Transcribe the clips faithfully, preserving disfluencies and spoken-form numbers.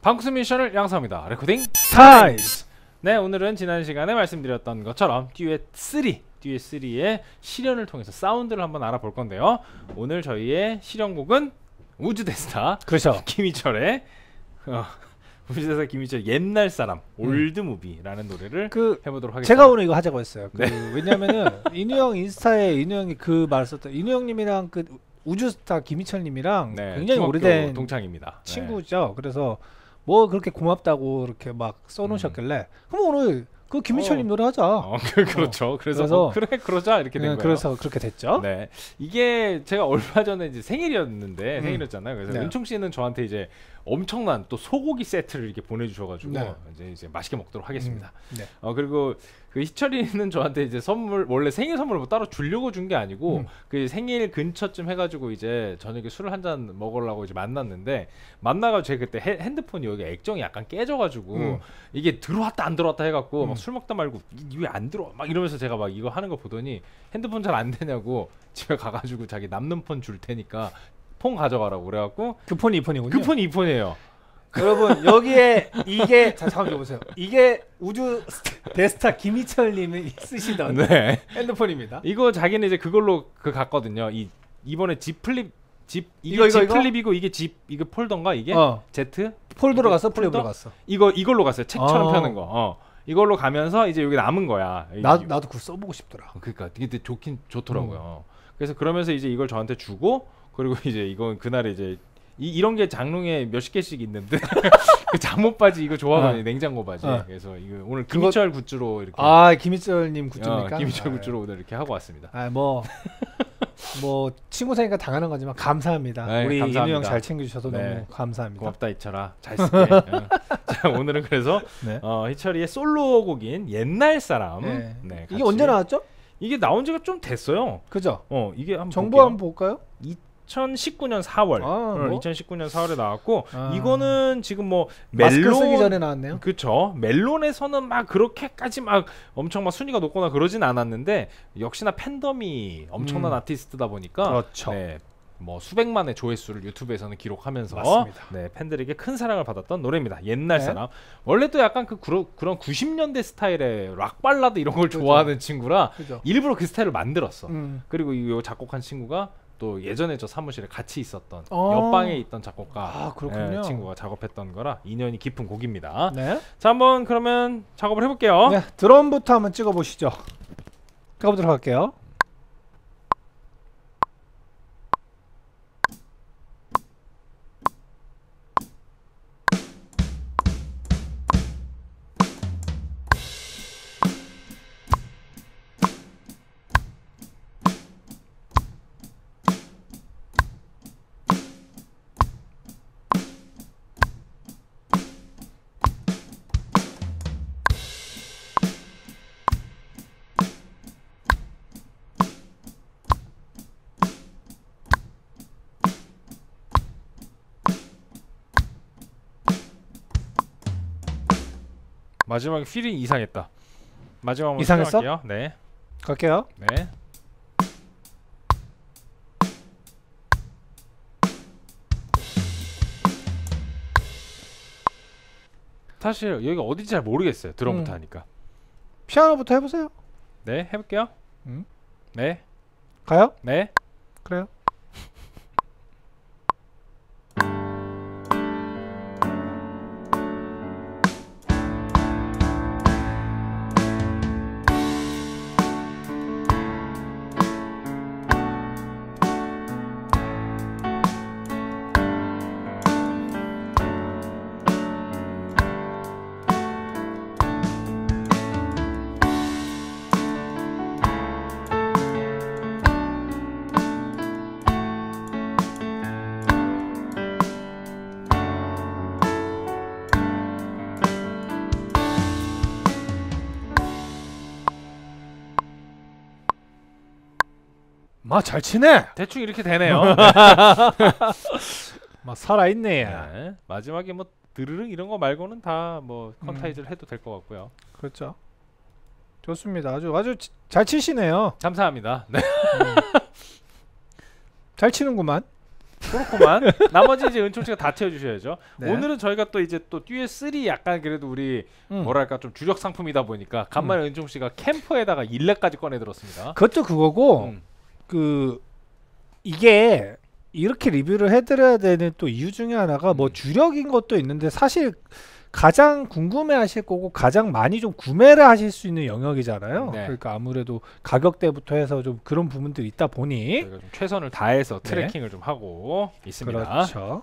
방구스 미션을 양성합니다. 레코딩 타이스. 네, 오늘은 지난 시간에 말씀드렸던 것처럼 듀엣 삼 듀엣 삼의 실현을 통해서 사운드를 한번 알아볼 건데요. 오늘 저희의 실현곡은 우주대스타 그렇죠. 김희철의 어, 우주대스타 김희철 옛날 사람 음. 올드무비라는 노래를 그 해보도록 하겠습니다. 제가 오늘 이거 하자고 했어요. 그 네. 왜냐면은 인우 형 인스타에 인우 형이 그 말 썼던 인우 형님이랑 그 우주스타 김희철님이랑 네, 굉장히 오래된 동창입니다. 친구죠. 네. 그래서 뭐 그렇게 고맙다고 이렇게 막 써놓으셨길래 음. 그럼 오늘 그 김희철님 어. 노래 하자. 어, 그, 그렇죠. 어. 그래서, 그래서 어, 그래 그러자 이렇게 된 네, 거예요. 그래서 그렇게 됐죠. 네, 이게 제가 얼마 전에 이제 생일이었는데 음. 생일이었잖아요. 그래서 네. 은총 씨는 저한테 이제 엄청난 또 소고기 세트를 이렇게 보내주셔가지고 네. 이제 이제 맛있게 먹도록 하겠습니다. 음. 네. 어 그리고 그 희철이는 저한테 이제 선물 원래 생일 선물을 뭐 따로 주려고 준 게 아니고 음. 그 생일 근처쯤 해가지고 이제 저녁에 술을 한 잔 먹으려고 이제 만났는데 만나가지고 제가 그때 헤, 핸드폰이 여기 액정이 약간 깨져가지고 음. 이게 들어왔다 안 들어왔다 해갖고 음. 막 술 먹다 말고 왜 안 들어와 막 이러면서 제가 막 이거 하는 거 보더니 핸드폰 잘 안 되냐고 집에 가가지고 자기 남는 폰 줄 테니까 폰 가져가라고 그래갖고 그 폰이 이 폰이군요. 그 폰이 이 폰이에요. 여러분 여기에 이게 자 잠깐 보세요. 이게 우주 대스타 김희철님이 쓰시던 네. 핸드폰입니다. 이거 자기는 이제 그걸로 그 갔거든요. 이 이번에 지 플립 집 이게 이거, 이거, 지 이거? 플립이고 이게 지 이거 폴더인가 이게 어. Z 폴더로 갔어, 폴더? 플립으로 갔어. 이거 이걸로 갔어요. 책처럼 어. 펴는 거. 어. 이걸로 가면서 이제 여기 남은 거야. 나 나도 그거 써보고 싶더라. 그러니까 이게 좋긴 좋더라고요. 음. 그래서 그러면서 이제 이걸 저한테 주고 그리고 이제 이건 그날에 이제 이, 이런 게 장롱에 몇십 개씩 있는데 그 잠옷 바지 이거 좋아하거든요. 어. 냉장고 바지. 어. 그래서 이거 오늘 김희철 그거... 굿즈로 이렇게 아 김희철님 굿즈입니까? 어, 김희철 아, 굿즈로 오늘 이렇게 하고 왔습니다. 아 뭐 뭐 친구 사니까 당하는 거지만 감사합니다. 네, 우리 감사합니다. 인우 형 잘 챙겨주셔서 네. 너무 감사합니다. 고맙다 희철아. 잘 쓸게. 어. 자 오늘은 그래서 네. 어, 희철이의 솔로곡인 옛날 사람. 네. 네, 이게 언제 나왔죠? 이게 나온 지가 좀 됐어요. 그죠? 어 이게 한번 정보 볼게요. 한번 볼까요? 이천십구 년 사월. 아, 뭐? 응, 이천십구 년 사월에 나왔고 아. 이거는 지금 뭐 마스크 멜론 쓰기 전에 나왔네요. 그쵸. 멜론에서는 막 그렇게까지 막 엄청 막 순위가 높거나 그러진 않았는데 역시나 팬덤이 엄청난 음. 아티스트다 보니까 그렇죠. 네, 뭐 수백만의 조회수를 유튜브에서는 기록하면서 맞습니다. 네, 팬들에게 큰 사랑을 받았던 노래입니다. 옛날 네. 사람. 원래 또 약간 그 그런 그런 구십 년대 스타일의 락 발라드 이런 걸 그죠. 좋아하는 친구라 그죠. 일부러 그 스타일을 만들었어. 음. 그리고 이 작곡한 친구가 또 예전에 저 사무실에 같이 있었던 어. 옆방에 있던 작곡가 아, 그렇군요. 예, 친구가 작업했던 거라 인연이 깊은 곡입니다. 네. 자 한번 그러면 작업을 해볼게요. 네, 드럼부터 한번 찍어보시죠. 가보도록 할게요. 마지막에 필이 이상했다. 마지막 한번 이상했어? 수정할게요. 네. 갈게요. 네. 사실 여기가 어딘지 잘 모르겠어요. 드럼부터 음. 하니까. 피아노부터 해보세요. 네, 해볼게요. 음. 네, 가요? 네. 그래요. 막 잘 치네. 대충 이렇게 되네요. 막 살아있네. 네. 마지막에 뭐 드르릉 이런 거 말고는 다 뭐 음. 컨타이즈를 해도 될 것 같고요. 그렇죠. 좋습니다. 아주 아주 치, 잘 치시네요. 감사합니다. 네. 음. 잘 치는구만. 그렇구만. 나머지 이제 은총 씨가 다 채워주셔야죠. 네. 오늘은 저희가 또 이제 또 듀엣 쓰리 약간 그래도 우리 음. 뭐랄까 좀 주력 상품이다 보니까 간만에 음. 은총 씨가 캠퍼에다가 일렉까지 꺼내 들었습니다. 그것도 그거고 음. 그 이게 이렇게 리뷰를 해드려야 되는 또 이유 중에 하나가 뭐 주력인 것도 있는데 사실 가장 궁금해하실 거고 가장 많이 좀 구매를 하실 수 있는 영역이잖아요. 네. 그러니까 아무래도 가격대부터 해서 좀 그런 부분들이 있다 보니 저희가 좀 최선을 다해서 네. 트래킹을 좀 하고 있습니다. 그렇죠.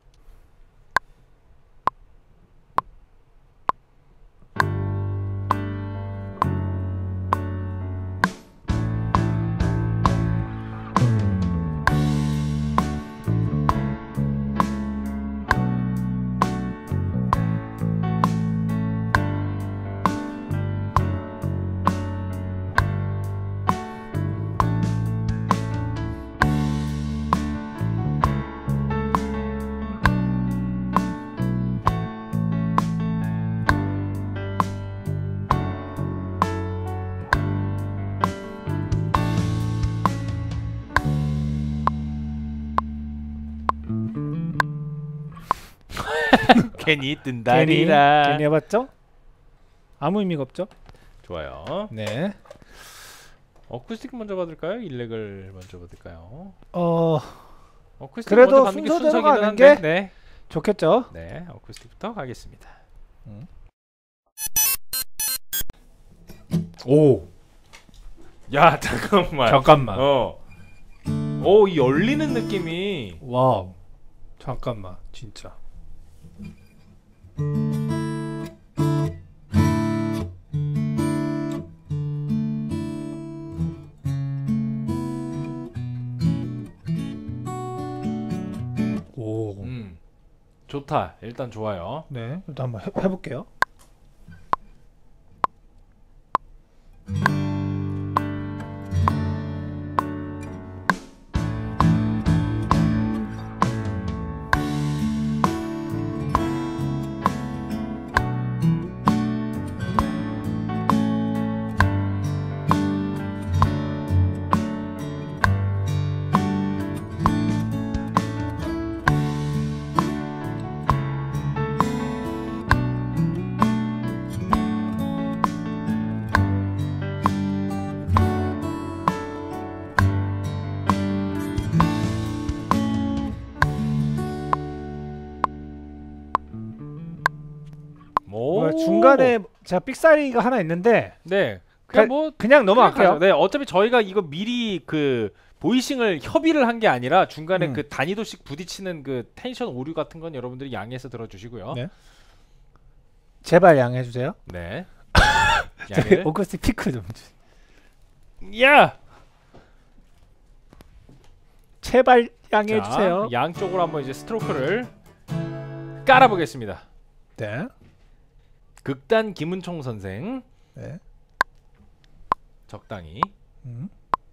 괜히 괜히 뜬다리라. 괜히 해봤죠? 아무 의미가 없죠? 좋아요. 네. 어쿠스틱 먼저 받을까요? 일렉을 먼저 받을까요? 어 어쿠스틱 그래도 먼저 받는 게 순서대로 순서기는 가는 한데, 게 네. 좋겠죠? 네, 어쿠스틱부터 가겠습니다. 음. 오 야, 잠깐만. 잠깐만. 어. 오, 이 열리는 느낌이. 와우. 잠깐만. 진짜. 오. 음. 좋다. 일단 좋아요. 네. 일단 한번 해, 해볼게요. 오. 뭐야, 중간에 제가 삑사리가 하나 있는데 네. 그, 그냥 뭐 그냥 넘어갈게요. 가죠. 네, 어차피 저희가 이거 미리 그 보이싱을 협의를 한 게 아니라 중간에 음. 그 단위도씩 부딪히는 그 텐션 오류 같은 건 여러분들이 양해해서 들어주시고요. 네. 제발 양해해 주세요. 네. 저희 양해를. 오커스틱 피크 좀 주. 야. 제발 양해해 자, 주세요. 양쪽으로 한번 이제 스트로크를 깔아보겠습니다. 네. 극단 김은총 선생 네. 적당히. 음.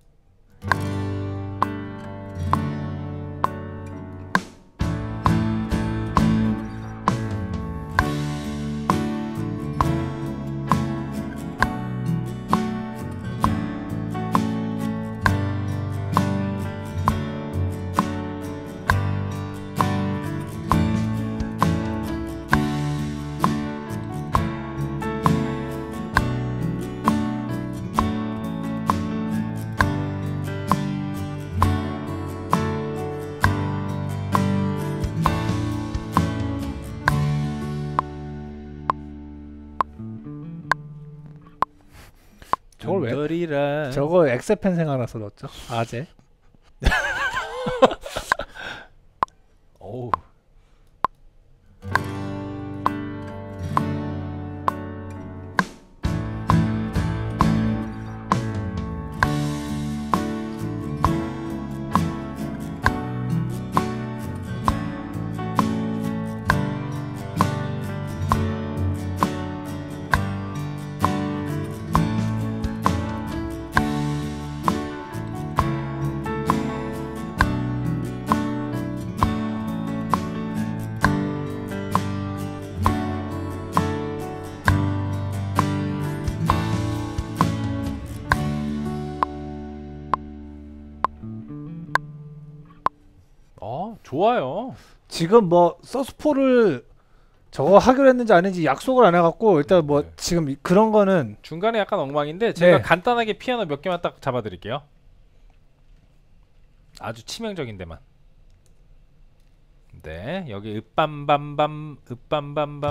저걸 왜? 눈돌이라. 저거 엑스펜 생각나서 넣었죠. 아재. 어우. 좋아요. 지금 뭐 서스포를 저거 하기로 했는지 아닌지 약속을 안 해갖고 일단 뭐 네. 지금 그런 거는 중간에 약간 엉망인데 제가 네. 간단하게 피아노 몇 개만 딱 잡아드릴게요. 아주 치명적인 데만. 네, 여기 으빰밤밤 으빰밤밤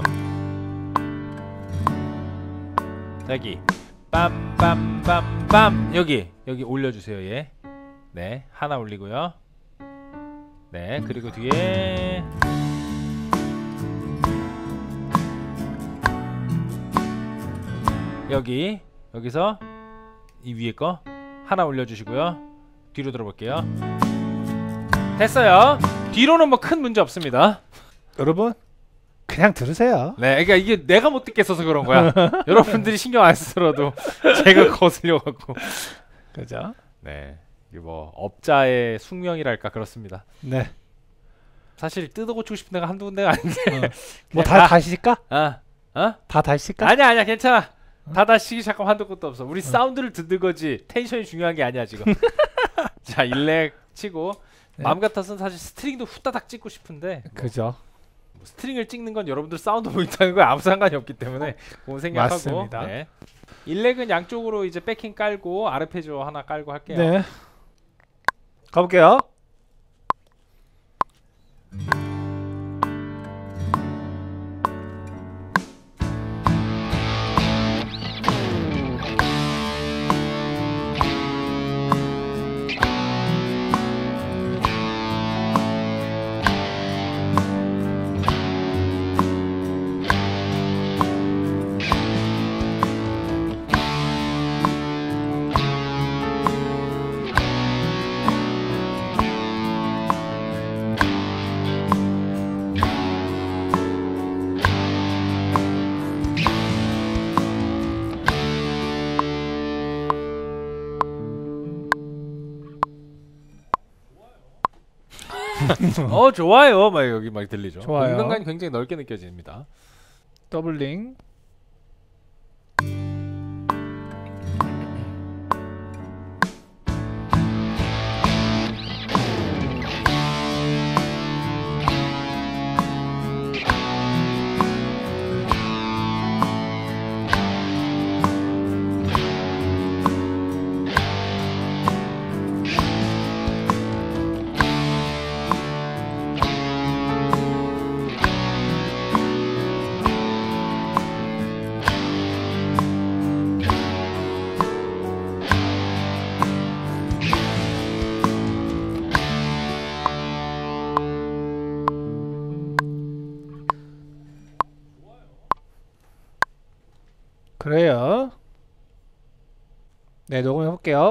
여기 빰빰빰빰 여기 여기 올려주세요. 얘. 네, 하나 올리고요. 네, 그리고 뒤에 여기 여기서 이 위에 거 하나 올려주시고요. 뒤로 들어볼게요. 됐어요. 뒤로는 뭐 큰 문제 없습니다. 여러분 그냥 들으세요. 네, 그러니까 이게 내가 못 듣겠어서 그런 거야. 여러분들이 신경 안 쓰더라도 제가 거슬려 갖고. 그죠? 네, 이게 뭐 업자의 숙명이랄까 그렇습니다. 네. 사실 뜯어고치고 싶은 데가 한두 군데가 아닌데. 어. 뭐 다 다- 다실까? 아, 어? 다 다실까? 아니야, 아니야, 괜찮아. 다 다시 잠깐 한도 것도 없어. 우리 사운드를 듣는 거지 텐션이 중요한 게 아니야 지금. 자, 일렉 치고 네. 마음 같아서는 사실 스트링도 후다닥 찍고 싶은데 뭐 그죠? 뭐 스트링을 찍는 건 여러분들 사운드 모니터하는 거에 아무 상관이 없기 때문에 그건 생각하고. 맞습니다. 네. 일렉은 양쪽으로 이제 백킹 깔고 아르페지오 하나 깔고 할게요. 네. 가볼게요. 어, 좋아요. 막 여기 막 들리죠. 좋아요. 공간감이 굉장히 넓게 느껴집니다. 더블링. 그래요. 네, 녹음해 볼게요.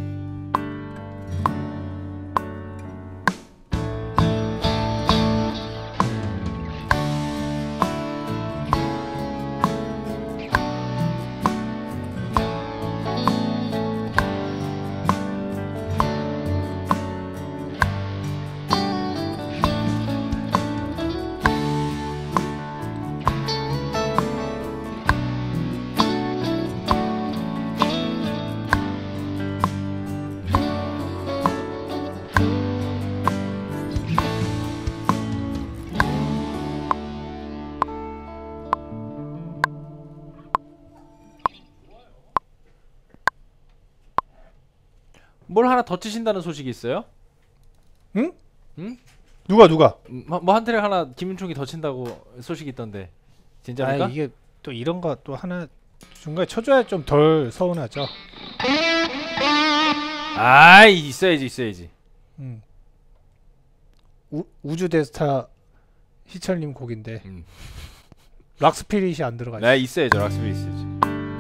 뭘 하나 더 치신다는 소식이 있어요? 응? 응? 누가 누가? 뭐 한 트랙 하나 김윤총이 더 친다고 소식이 있던데 진짜입니까? 아, 이게 또 이런 거 또 하나 중간에 쳐줘야 좀 덜 서운하죠. 아, 있어야지 있어야지. 음. 우, 우주 대스타 희철님 곡인데 음. 락스피릿이 안 들어가 있어. 네, 있어야죠. 락스비 있어야지.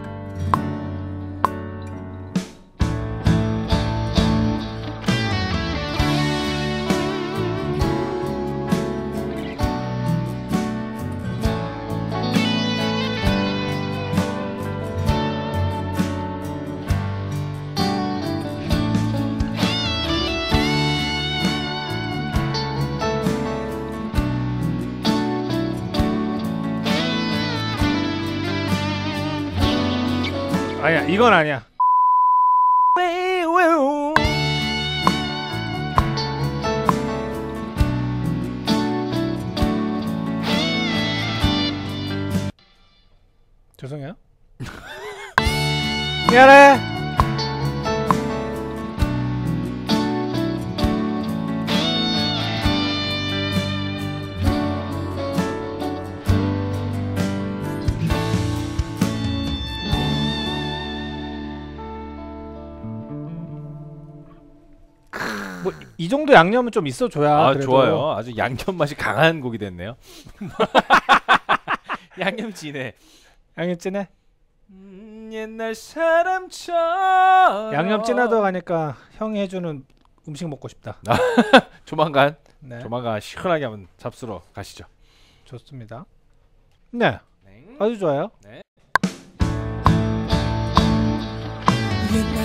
아니야, 이건 아니야. 죄송해요. 미안해. 뭐 이 정도 양념은 좀 있어줘야. 아 그래도. 좋아요. 아주 양념 맛이 강한 곡이 됐네요. 양념 진해. 양념 진해. 음, 옛날 사람처럼. 양념 진하다 가니까 형이 해주는 음식 먹고 싶다. 조만간 네, 조만간 시원하게 한번 잡수러 가시죠. 좋습니다. 네, 네. 아주 좋아요. 네. 옛날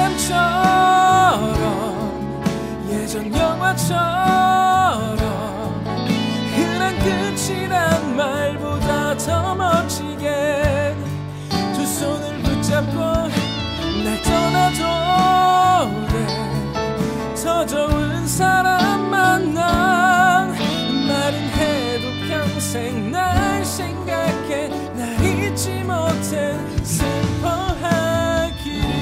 사람처럼 예전 영화처럼 흔한 끝이란 말보다 더 멋지게 두 손을 붙잡고 날 떠나도 돼. 더 좋은 사람 만나 말은 해도 평생 날 생각해 날 잊지 못해 슬퍼하기를.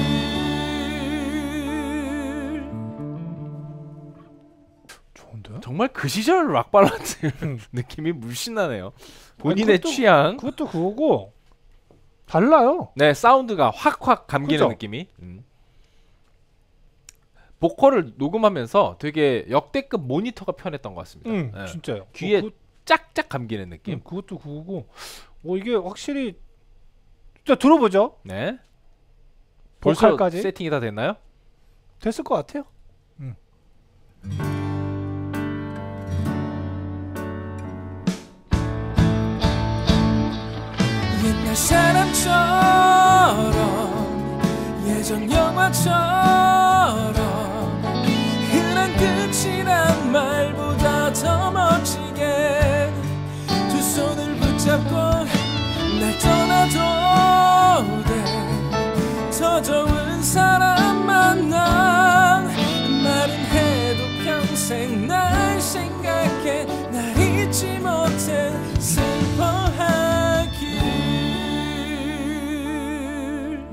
좋은데요? 정말 그 시절 락 발라드 느낌이 물씬 나네요. 본인의 아니, 그것도- 취향. 그것도 그거고 달라요. 네, 사운드가 확확 감기는 그죠? 느낌이. 음. 보컬을 녹음하면서 되게 역대급 모니터가 편했던 것 같습니다. 응, 네. 진짜요. 귀에 어, 그, 짝짝 감기는 느낌. 응, 그것도 그거고. 어 이게 확실히 자 들어보죠. 네. 벌써 보컬까지 세팅이 다 됐나요? 됐을 것 같아요. 옛날 사람처럼 예전 영화처럼 흔한 끝이란 말보다 더 멋지게 두 손을 붙잡고 날 떠나도 돼. 더 좋은 사람 만나 말은 해도 평생 날 생각해 날 잊지 못해 슬퍼하기를.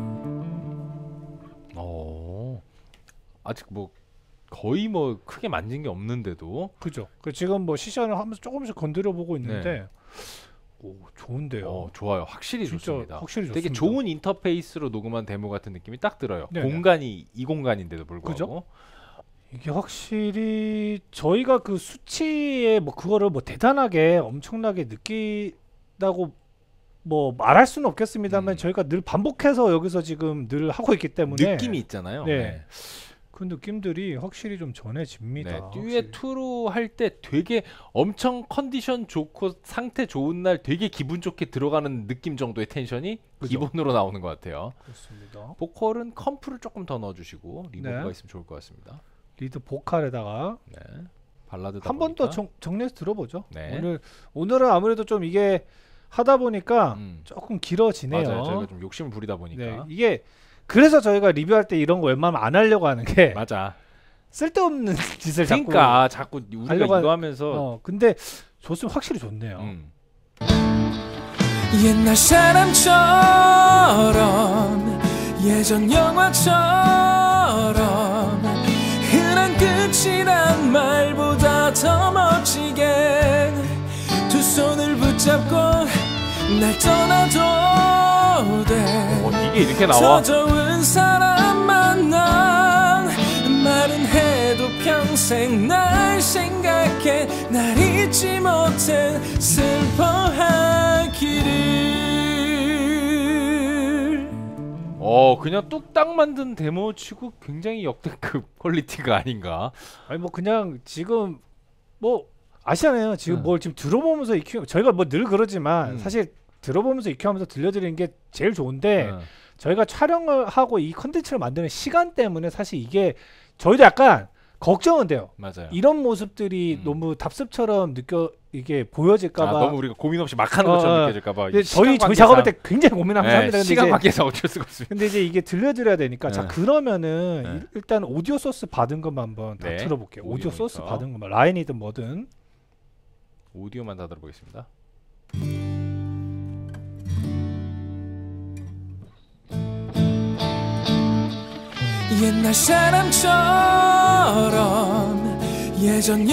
어. 아직 뭐 거의 뭐 크게 만진 게 없는데도 그죠. 그 지금 뭐 시션을 하면서 조금씩 건드려 보고 있는데 오 좋은데요. 어, 좋아요. 확실히 진짜 좋습니다. 확실히 되게 좋습니다. 좋은 인터페이스로 녹음한 데모 같은 느낌이 딱 들어요. 네네. 공간이 이 공간인데도 불구하고. 그죠? 이게 확실히 저희가 그 수치에 뭐 그거를 뭐 대단하게 엄청나게 느끼다고 뭐 말할 수는 없겠습니다만 음. 저희가 늘 반복해서 여기서 지금 늘 하고 있기 때문에 느낌이 있잖아요. 네. 그 느낌들이 확실히 좀 전해집니다. 네, 확실히. 듀엣 투로 할 때 되게 엄청 컨디션 좋고 상태 좋은 날 되게 기분 좋게 들어가는 느낌 정도의 텐션이 그죠? 기본으로 나오는 것 같아요. 그렇습니다. 보컬은 컴프를 조금 더 넣어주시고 리버브가 네. 있으면 좋을 것 같습니다. 리드 보컬에다가 네, 발라드다 한 번 더 보니까. 정리해서 들어보죠. 네. 오늘 오늘은 아무래도 좀 이게 하다 보니까 음. 조금 길어지네요. 맞아요. 저희가 좀 욕심을 부리다 보니까. 네, 이게 그래서 저희가 리뷰할 때 이런 거 웬만하면 안 하려고 하는 게 맞아. 쓸데없는 짓을 그러니까 자꾸, 우리가 하려고 이거 하- 하면서 자꾸 어 근데 좋으면 확실히 좋네요. 음. 옛날 사람처럼 예전 영화처럼 흔한 끝이란 말보다 더 멋지게 두 손을 붙잡고 날 떠나도 돼. 어, 이게 이렇게 나와. 더 좋은 사람 만나 말은 해도 평생 날 생각해 날 잊지 못해 슬퍼하기를. 어, 그냥 뚝딱 만든 데모 치고 굉장히 역대급 퀄리티가 아닌가. 아니 뭐 그냥 지금 뭐 아시잖아요. 지금 음. 뭘 지금 들어보면서 익히 저희가 뭐 늘 그러지만 음. 사실 들어보면서 익혀하면서 들려드리는 게 제일 좋은데 어. 저희가 촬영을 하고 이 컨텐츠를 만드는 시간 때문에 사실 이게 저희도 약간 걱정은 돼요. 맞아요. 이런 모습들이 음. 너무 답습처럼 느껴 이게 보여질까봐. 아, 너무 우리가 고민 없이 막 하는 어, 것처럼 어. 느껴질까봐. 근데 시간 저희 저희 관계상- 작업할 때 굉장히 고민하면서 네, 합니다. 근데 시간 이제, 관계상 어쩔 수가 없습니다. 근데 이제 이게 들려드려야 되니까 자 네. 그러면은 네. 일- 일단 오디오 소스 받은 것만 한번 다 네. 들어볼게요. 오디오 오디오 소스 모니터. 받은 것만 라인이든 뭐든. 오디오만 다 들어보겠습니다. 옛날 사람처럼 예전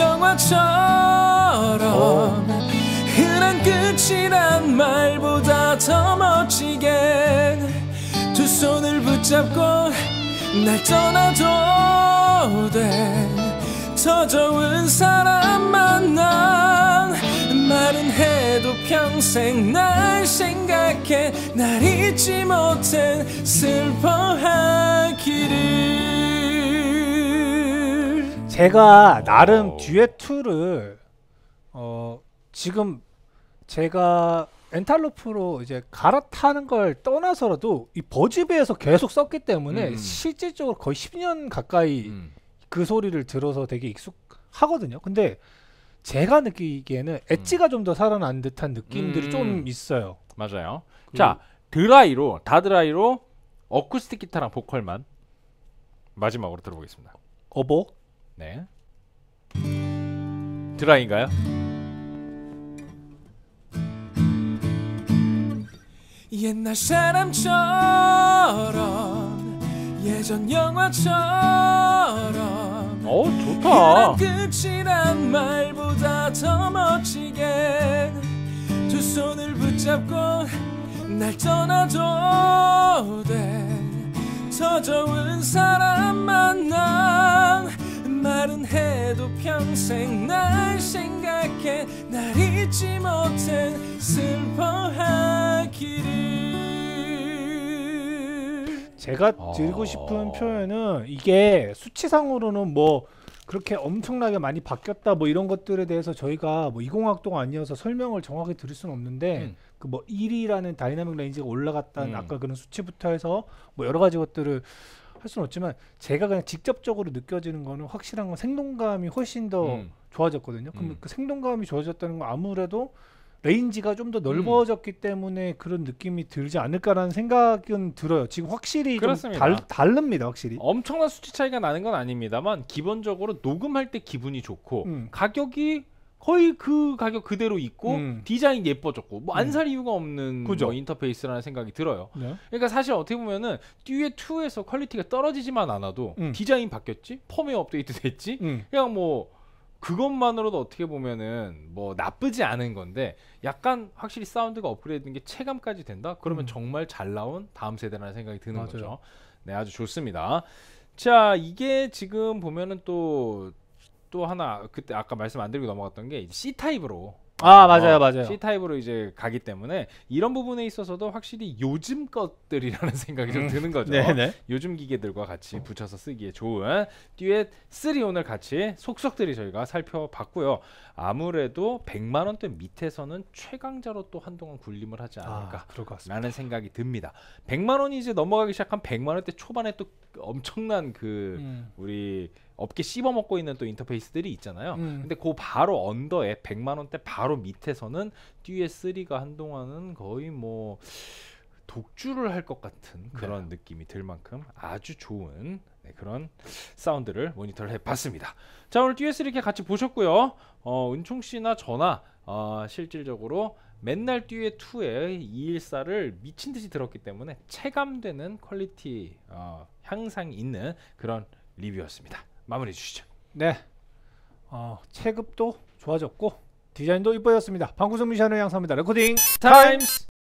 영화처럼 흔한 끝이란 말보다 더 멋지게 두 손을 붙잡고 날 떠나도 돼. 더 좋은 사람 만나 말은 해도 평생 날 생각해 날 잊지 못해 슬퍼하기를. 제가 나름 듀엣2를 어 지금 제가 엔탈로프로 이제 갈아타는 걸 떠나서라도 이 버즈베에서 계속 썼기 때문에 음. 실질적으로 거의 십 년 가까이 음. 그 소리를 들어서 되게 익숙하거든요. 근데 제가 느끼기에는 엣지가 좀 더 살아난 듯한 느낌들이 음. 좀 있어요. 맞아요. 그- 자, 드라이로 다 드라이로 어쿠스틱 기타랑 보컬만 마지막으로 들어보겠습니다. 어버? 네. 드라이인가요? 옛날 사람처럼 예전 영화처럼 어, 좋다. 흔한 끝이란 말보다 더 멋지게 두 손을 붙잡고 날 떠나도 돼. 더 좋은 사람 만나 말은 해도 평생 날 생각해 날 잊지 못해 슬퍼하기를. 제가 어. 드리고 싶은 표현은 이게 수치상으로는 뭐 그렇게 엄청나게 많이 바뀌었다 뭐 이런 것들에 대해서 저희가 뭐 이공학도가 아니어서 설명을 정확히 드릴 수는 없는데 음. 그 뭐 일이라는 다이나믹 레인지가 올라갔다는 음. 아까 그런 수치부터 해서 뭐 여러 가지 것들을 할 수는 없지만 제가 그냥 직접적으로 느껴지는 거는 확실한 건 생동감이 훨씬 더 음. 좋아졌거든요. 그럼 음. 그 생동감이 좋아졌다는 건 아무래도 레인지가 좀 더 넓어졌기 때문에 그런 느낌이 들지 않을까라는 생각은 들어요. 지금 확실히 좀 그렇습니다. 달, 다릅니다. 확실히. 엄청난 수치 차이가 나는 건 아닙니다만 기본적으로 녹음할 때 기분이 좋고 음. 가격이 거의 그 가격 그대로 있고 음. 디자인 예뻐졌고 뭐 안 음. 살 이유가 없는 그죠. 뭐 인터페이스라는 생각이 들어요. 네. 그러니까 사실 어떻게 보면은 듀엣이에서 퀄리티가 떨어지지만 않아도 음. 디자인 바뀌었지, 펌웨어 업데이트 됐지, 음. 그냥 뭐 그것만으로도 어떻게 보면은 뭐 나쁘지 않은 건데 약간 확실히 사운드가 업그레이드된 게 체감까지 된다? 그러면 음. 정말 잘 나온 다음 세대라는 생각이 드는 맞아요. 거죠. 네, 아주 좋습니다. 자, 이게 지금 보면은 또 또 하나 그때 아까 말씀 안 드리고 넘어갔던 게 C 타입으로 아, 맞아요, 맞아요. C 타입으로 이제 가기 때문에 이런 부분에 있어서도 확실히 요즘 것들이라는 생각이 좀 음. 드는 거죠. 네네. 요즘 기계들과 같이 붙여서 쓰기에 좋은 듀엣 쓰리 오늘 같이 속속들이 저희가 살펴봤고요. 아무래도 백만 원대 밑에서는 최강자로 또 한동안 군림을 하지 않을까 아, 그럴 것 같습니다. 라는 생각이 듭니다. 백만 원이 이제 넘어가기 시작한 백만 원대 초반에 또 엄청난 그 음. 우리 업계 씹어먹고 있는 또 인터페이스들이 있잖아요. 음. 근데 그 바로 언더에 백만 원대 바로 밑에서는 듀엣 쓰리가 한동안은 거의 뭐 독주를 할 것 같은 그런 느낌이 들 만큼 아주 좋은 네, 그런 사운드를 모니터를 해봤습니다. 자, 오늘 듀엣 쓰리 이렇게 같이 보셨고요. 어, 은총 씨나 저나 어, 실질적으로 맨날 듀엣 투의 이백십사를 미친 듯이 들었기 때문에 체감되는 퀄리티 어, 향상이 있는 그런 리뷰였습니다. 마무리해 주시죠. 네. 어, 체급도 좋아졌고 디자인도 이뻐졌습니다. 방구석 미션을 양성합니다. 레코딩 타임스.